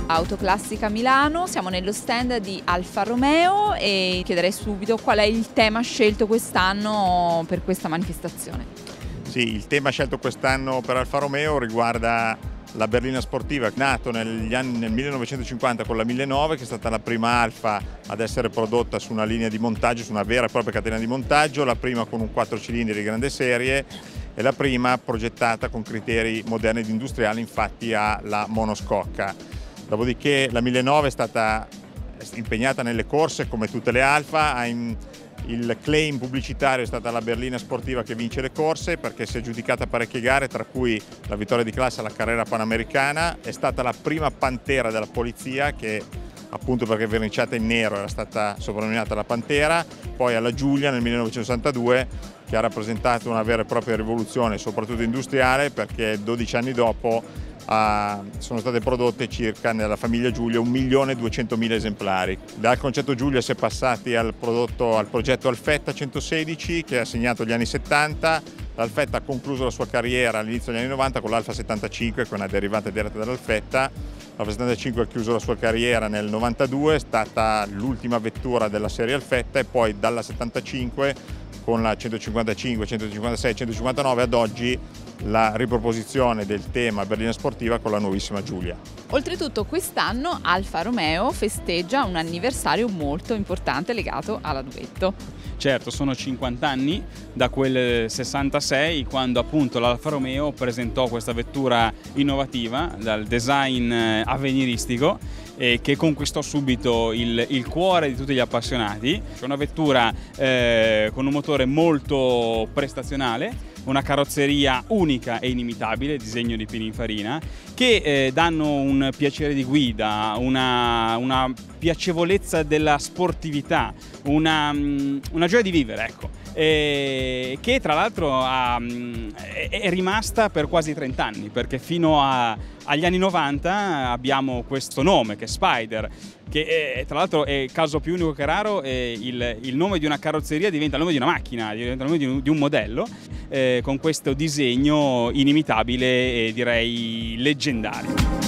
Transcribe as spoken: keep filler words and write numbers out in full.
Autoclassica Milano, siamo nello stand di Alfa Romeo e chiederei subito qual è il tema scelto quest'anno per questa manifestazione. Sì, il tema scelto quest'anno per Alfa Romeo riguarda la berlina sportiva, nato negli anni, nel millenovecentocinquanta con la millenove, che è stata la prima Alfa ad essere prodotta su una linea di montaggio, su una vera e propria catena di montaggio, la prima con un quattro cilindri di grande serie e la prima progettata con criteri moderni ed industriali, infatti ha la monoscocca. Dopodiché la millenove è stata impegnata nelle corse come tutte le Alfa, ha in, il claim pubblicitario è stata la berlina sportiva che vince le corse perché si è aggiudicata parecchie gare, tra cui la vittoria di classe alla carriera panamericana, è stata la prima Pantera della polizia che appunto perché verniciata in nero era stata soprannominata la Pantera, poi alla Giulia nel millenovecentosessantadue che ha rappresentato una vera e propria rivoluzione soprattutto industriale perché dodici anni dopo Uh, sono state prodotte circa nella famiglia Giulia un milione duecentomila esemplari. Dal concetto Giulia si è passati al, prodotto, al progetto Alfetta centosedici che ha segnato gli anni settanta. L'Alfetta ha concluso la sua carriera all'inizio degli anni novanta con l'Alfa settantacinque, che è una derivata diretta dall'Alfetta. L'Alfa settantacinque ha chiuso la sua carriera nel novantadue, è stata l'ultima vettura della serie Alfetta e poi dalla settantacinque con la centocinquantacinque, centocinquantasei, centocinquantanove ad oggi la riproposizione del tema berlina sportiva con la nuovissima Giulia. Oltretutto quest'anno Alfa Romeo festeggia un anniversario molto importante legato alla Duetto. Certo, sono cinquanta anni da quel sessantasei quando appunto l'Alfa Romeo presentò questa vettura innovativa dal design avveniristico e che conquistò subito il, il cuore di tutti gli appassionati. C'è una vettura eh, con un motore molto prestazionale, una carrozzeria unica e inimitabile, disegno di Pininfarina, che eh, danno un piacere di guida, una, una piacevolezza della sportività, una, una gioia di vivere, ecco. E che tra l'altro è rimasta per quasi trenta anni, perché fino a, agli anni novanta abbiamo questo nome che è Spider, che è, tra l'altro è caso più unico che raro, il, il nome di una carrozzeria diventa il nome di una macchina, diventa il nome di un, di un modello, eh, con questo disegno inimitabile e direi leggendario.